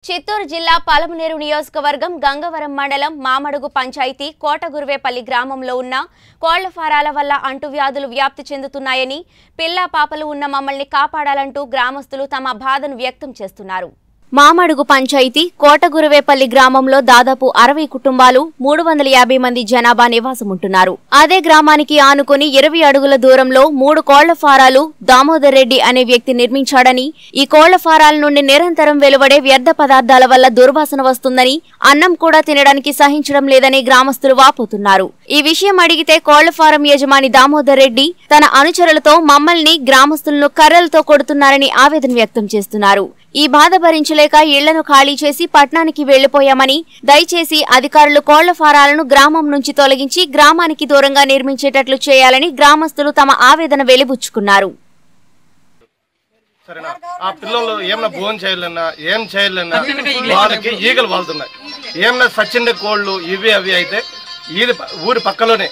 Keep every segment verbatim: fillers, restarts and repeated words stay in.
చిత్తూరు జిల్లా పలమనేరు నియోజకవర్గం గంగవరం మండలం మామడుగు పంచాయతీ కోటగురువేపల్లి గ్రామంలో ఉన్న కోళ్ల ఫారాల వల్ల అంటువ్యాధులు వ్యాప్తి చెందుతున్నాయని పిల్లా పాపలు ఉన్న మమ్మల్ని కాపాడాలంటూ గ్రామస్తులు తమ బాధను వ్యక్తం చేస్తున్నారు. మామడుగు పంచాయతీ కోటగురువేపల్లి గ్రామంలో దాదాపు అరవై కుటుంబాలు మూడు వందల యాభై మంది జనాభా నివాసముంటున్నారు. అదే గ్రామానికి ఆనుకుని ఇరవై అడుగుల దూరంలో మూడు కోళ్ల ఫారాలు దామోదర్ రెడ్డి అనే వ్యక్తి నిర్మించాడని, ఈ కోళ్ల ఫారాల నుండి నిరంతరం వెలువడే వ్యర్థ పదార్థాల వల్ల దుర్వాసన వస్తుందని, అన్నం కూడా తినడానికి సహించడం లేదని గ్రామస్తులు వాపోతున్నారు. ఈ విషయం అడిగితే కోళ్ల ఫారం యజమాని దామోదర్ రెడ్డి తన అనుచరులతో మమ్మల్ని గ్రామస్తులను కర్రలతో కొడుతున్నారని ఆవేదన వ్యక్తం చేస్తున్నారు. ఈ బాధ భరించలేక ఇళ్లను ఖాళీ చేసి పట్నానికి వెళ్లిపోయామని, దయచేసి అధికారులు కోళ్ల ఫారాలను గ్రామం నుంచి తొలగించి గ్రామానికి దూరంగా నిర్మించేటట్లు చేయాలని గ్రామస్తులు తమ ఆవేదన వెలిబుచ్చుకున్నారు. సరేనా, ఆ పిల్లలు ఏమన్నా భోజనం చేయాలన్నా ఏం చేయాలన్నా వాళ్ళకి ఈగలు వాళ్తున్నాయి. ఏమన్నా సచ్చిండే కోళ్లు ఇవి అవి అయితే ఇది ఊరి పక్కలోనే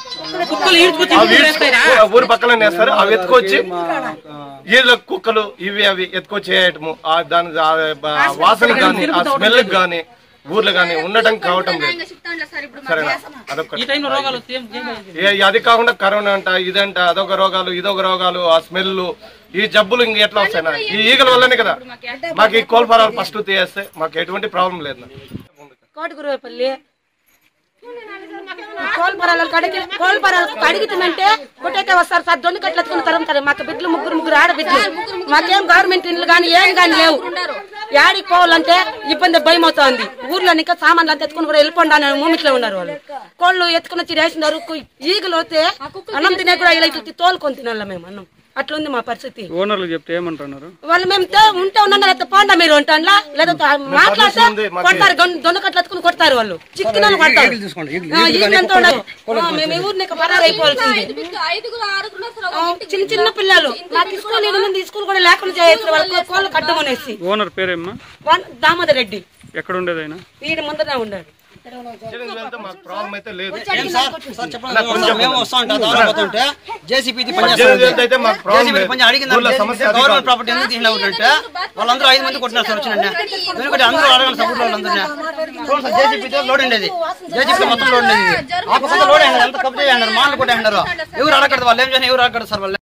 ఊరి పక్కలోనే వేస్తారు. అవి ఎత్తుకొచ్చి ఈళ్ళ కుక్కలు ఇవి అవి ఎత్తుకొచ్చేయటము, దాని వాసన గాని ఆ స్మెల్ గాని ఊర్లో గాని ఉండటం కావటం లేదు. సరేనా, అదొకటి. అది కాకుండా కరోనా అంట ఇదంట అదొక రోగాలు ఇదొక రోగాలు, ఆ స్మెల్ ఈ జబ్బులు ఇంక ఎట్లా వస్తాయినా ఈ ఈగల వల్లనే కదా. మాకు ఈ కోల్ఫారాలు ఫస్ట్ తీయేస్తే మాకు ఎటువంటి ప్రాబ్లం లేదు. కోటగురువేపల్లి కోల్పరాలు కడిగి కోల్పరాలు కడిగితుందంటే కొట్టేకే వస్తారు సార్. దొంగ కట్లు ఎత్తుకుని తరుముతారు. మాకు బిడ్డలు ముగ్గురు ముగ్గురు ఆడ బిడ్డలు. మాకేం గవర్నమెంట్ ఇండ్లు కానీ ఏం కానీ లేవు. యాడికి పోవాలంటే ఇబ్బంది భయం అవుతుంది. ఊర్లో ఇంకా సామాన్లు అంతా ఎత్తుకుని కూడా వెళ్ళిపోండి అని మూమిట్లో ఉన్నారు వాళ్ళు. కోళ్ళు ఎత్తుకుని వచ్చి వేసినారు. ఈగలు వస్తే అన్నం తినే కూడా ఇలా తోలుకొని తినాలి మేము అన్నం. అట్లుంది మా పరిస్థితి. ఓనర్లు చెప్తే ఏమంటున్నారు వాళ్ళు? మేము ఉంటే ఉన్నా పోండా మీరు ఉంటా లేదా మాట్లాడితే కొడతారు. దొండకట్లు ఎత్తుకుని కొడతారు వాళ్ళు. చిక్కిన కొడతారు. మేము ఈ ఊరిని పరారు అయిపోవాల్సింది. చిన్న చిన్న పిల్లలు నాకు స్కూల్ స్కూల్ కూడా లేకుండా చేయొచ్చు వాళ్ళ కోళ్ళకి అడ్డం అనేసి. ఓనర్ పేరేమ్మా? దామోదర్ రెడ్డి. ఎక్కడ ఉండేది ఆయన? వీడి ముందరనే ఉండాడు. గవర్నమెంట్ ప్రాపర్టీ ఎందుకు తీసినట్టే వాళ్ళందరూ ఐదు మంది కొట్టినారు సార్ వచ్చిన. ఎందుకంటే అందరూ అడగాలి సపోర్ట్ వాళ్ళందరినీ. జేసీపీతో లోడ్ ఉండేది, జేసీపీ మొత్తం లోడ్ ఉండేది. ఆ పక్కన లోడ్ అయినారు, ఎంత కబ్జా అయినారు, మాటలు కొట్టి అయినారు. ఎవరు అడగడదు వాళ్ళు ఏం చేసినా ఎవరు అడగడదు సార్ వాళ్ళు.